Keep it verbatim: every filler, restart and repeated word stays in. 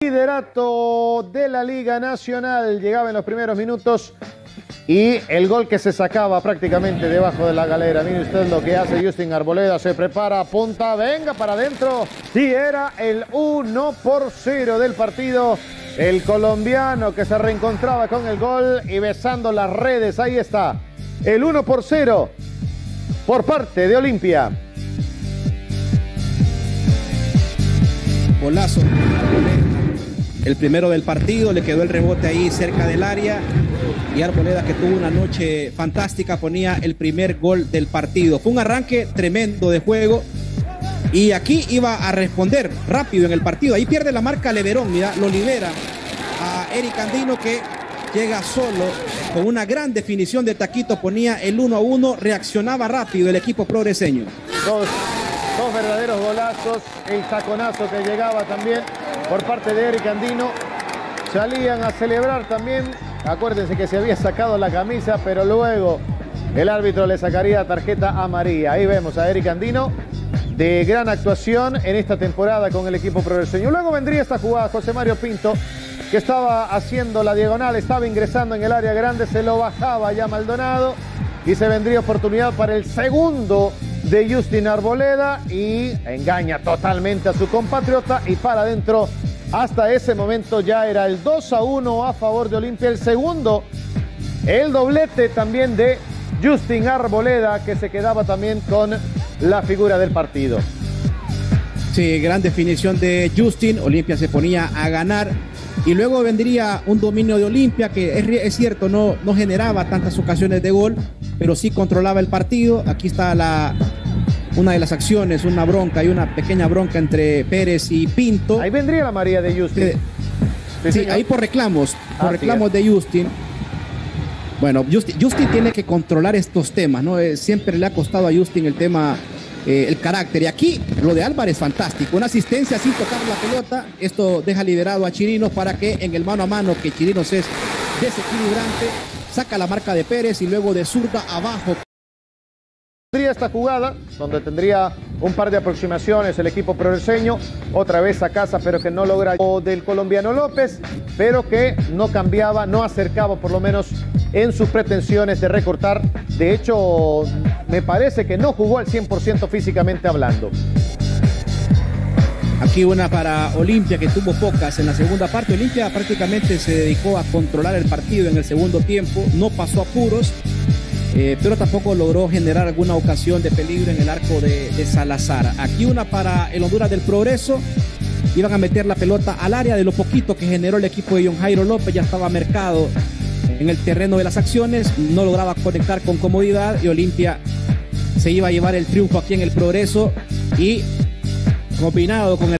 Liderato de la Liga Nacional llegaba en los primeros minutos y el gol que se sacaba prácticamente debajo de la galera. Mire usted lo que hace Justin Arboleda, se prepara, apunta, venga para adentro. Sí, era el uno por cero del partido. El colombiano que se reencontraba con el gol y besando las redes, ahí está. El uno por cero por parte de Olimpia. Golazo. El primero del partido, le quedó el rebote ahí cerca del área y Arboleda, que tuvo una noche fantástica, ponía el primer gol del partido. Fue un arranque tremendo de juego y aquí iba a responder rápido en el partido. Ahí pierde la marca Leverón, mira, lo libera a Eric Andino, que llega solo con una gran definición de taquito, ponía el uno a uno, reaccionaba rápido el equipo progreseño. Dos, dos verdaderos golazos, el taconazo que llegaba también por parte de Eric Andino. Salían a celebrar también, acuérdense que se había sacado la camisa, pero luego el árbitro le sacaría tarjeta amarilla. Ahí vemos a Eric Andino, de gran actuación en esta temporada con el equipo progreseño. Luego vendría esta jugada, José Mario Pinto, que estaba haciendo la diagonal, estaba ingresando en el área grande, se lo bajaba ya Maldonado y se vendría oportunidad para el segundo de Justin Arboleda y engaña totalmente a su compatriota y para adentro. Hasta ese momento ya era el dos a uno a favor de Olimpia. El segundo, el doblete también de Justin Arboleda, que se quedaba también con la figura del partido. Sí, gran definición de Justin. Olimpia se ponía a ganar y luego vendría un dominio de Olimpia que es, es cierto, no, no generaba tantas ocasiones de gol, pero sí controlaba el partido. Aquí está la, una de las acciones, una bronca y una pequeña bronca entre Pérez y Pinto. Ahí vendría la María de Justin. Eh, sí, sí, ahí por reclamos, por ah, reclamos sí, de Justin. Bueno, Justin, Justin tiene que controlar estos temas, ¿no? Eh, siempre le ha costado a Justin el tema, eh, el carácter. Y aquí lo de Álvarez, fantástico. Una asistencia sin tocar la pelota. Esto deja liberado a Chirinos para que en el mano a mano, que Chirinos es desequilibrante, saca la marca de Pérez y luego de zurda abajo. Tendría esta jugada donde tendría un par de aproximaciones el equipo progreseño, otra vez a casa, pero que no logra o del colombiano López, pero que no cambiaba, no acercaba por lo menos en sus pretensiones de recortar. De hecho, me parece que no jugó al cien por ciento físicamente hablando. Aquí una para Olimpia, que tuvo pocas en la segunda parte. Olimpia prácticamente se dedicó a controlar el partido en el segundo tiempo, no pasó apuros. Eh, pero tampoco logró generar alguna ocasión de peligro en el arco de, de Salazar. Aquí una para el Honduras del Progreso. Iban a meter la pelota al área. De lo poquito que generó el equipo de John Jairo López, ya estaba mercado en el terreno de las acciones, no lograba conectar con comodidad y Olimpia se iba a llevar el triunfo aquí en el Progreso y combinado con el